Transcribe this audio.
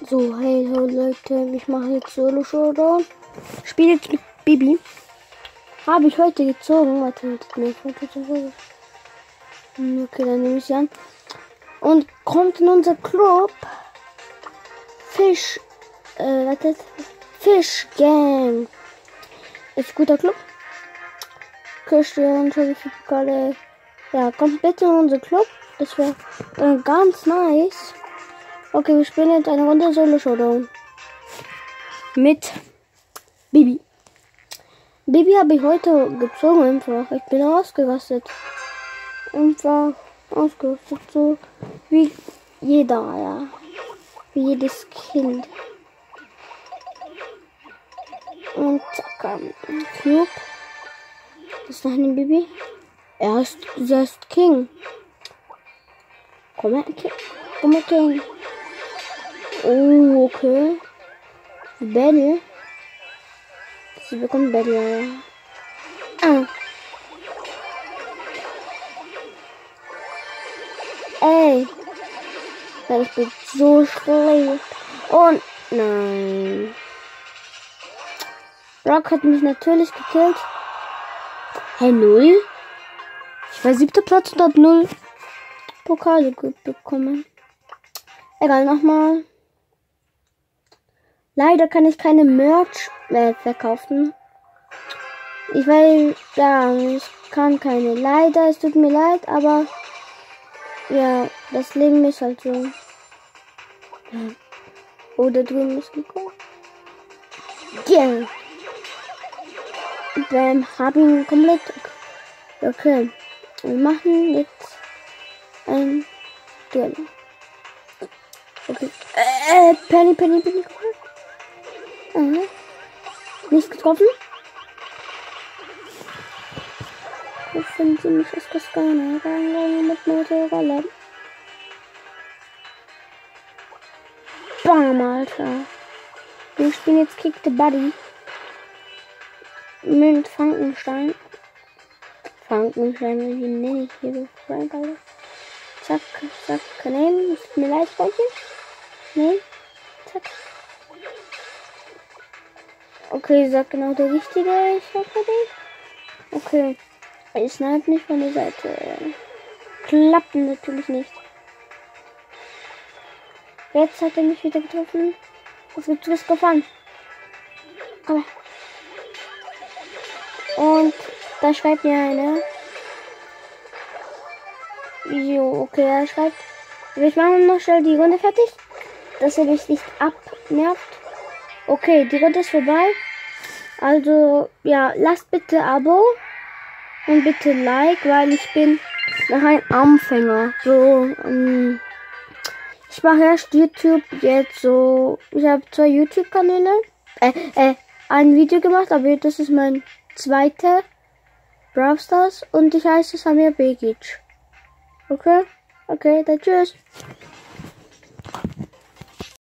So, hey Leute, ich mache jetzt Solo Showdown. Spiele jetzt mit Bibi. Habe ich heute gezogen. Warte, okay, dann nehme ich sie an. Und kommt in unser Club. Fisch Gang. Ist ein guter Club. Christian, schon viele Pokale. Ja, kommt bitte in unser Club. Das wäre ganz nice. Okay, wir spielen jetzt eine Runde Solo Showdown. Mit Bibi. Bibi habe ich heute gezogen einfach. Ich bin ausgerastet. Einfach ausgerastet. So wie jeder, ja. Wie jedes Kind. Und zack. Cube. Das ist noch ein Bibi. Er ist King. Komm her, King. Komm her, King. Oh, okay. Battle. Sie bekommt Battle. Ah. Ey. Ja, ich bin so schlecht. Und nein. Rock hat mich natürlich gekillt. Hey, 0? Ich war 7. Platz und hab 0 Pokale bekommen. Egal, nochmal. Leider kann ich keine Merch mehr verkaufen. Ich kann keine. Leider, es tut mir leid, aber ja, das Leben ist halt so. Oh, da drüben ist gekommen. Yeah. Bam, hab ihn komplett. Okay, wir machen jetzt ein Duell. Okay. Penny. Nicht getroffen. Rufen Sie mich aus Toskana mit Motorroller. Bam, Alter. Wir spielen jetzt Kick the Buddy. Mit Frankenstein. Frankenstein, wie nenne ich hier so Frank, Alter? Zack. Nein, tut mir leid, Freundchen. Nein. Zack. Okay, sagt genau der Richtige. Ich hoffe den. Okay. Ich snipe nicht von der Seite. Klappt natürlich nicht. Jetzt hat er mich wieder getroffen. Auf den Twist gefahren. Komm her. Und da schreibt mir einer. Jo, okay, er schreibt. Wir machen noch schnell die Runde fertig. Dass er mich nicht abnervt. Okay, die Runde ist vorbei. Also, ja, lasst bitte Abo. Und bitte Like, weil ich bin noch ein Anfänger. So, ich mache erst YouTube jetzt so. Ich habe 2 YouTube-Kanäle. Ein Video gemacht, aber das ist mein zweiter Brawl Stars. Und ich heiße Samir Begic. Okay, dann tschüss.